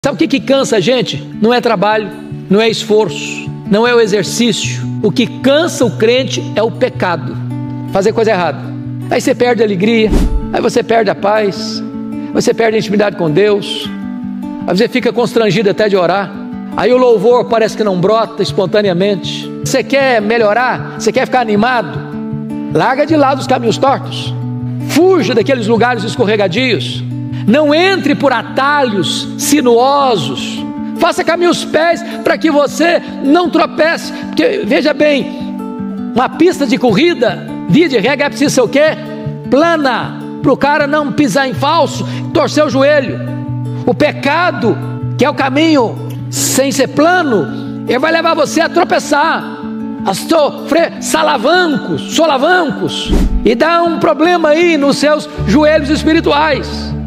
Sabe o que cansa a gente? Não é trabalho, não é esforço, não é o exercício. O que cansa o crente é o pecado, fazer coisa errada. Aí você perde a alegria, aí você perde a paz, você perde a intimidade com Deus, aí você fica constrangido até de orar, aí o louvor parece que não brota espontaneamente. Você quer melhorar? Você quer ficar animado? Larga de lado os caminhos tortos, fuja daqueles lugares escorregadios, não entre por atalhos sinuosos, faça caminhar os pés para que você não tropece, porque veja bem, uma pista de corrida, via de regra, é preciso ser o quê? Plana, para o cara não pisar em falso, torcer o joelho. O pecado, que é o caminho sem ser plano, ele vai levar você a tropeçar, a sofrer solavancos, e dá um problema aí nos seus joelhos espirituais.